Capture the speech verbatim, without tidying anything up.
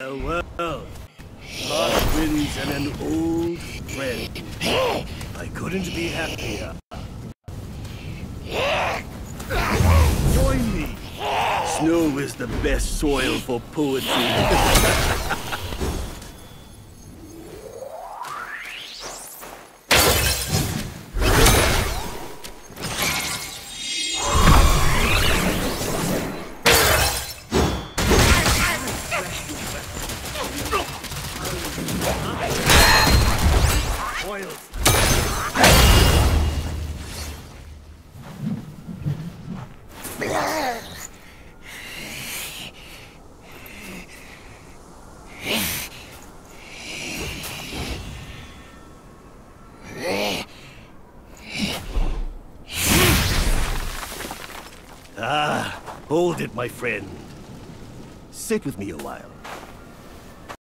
Well, harsh winds and an old friend. I couldn't be happier. Join me. Snow is the best soil for poetry. Ah, hold it, my friend. Sit with me a while.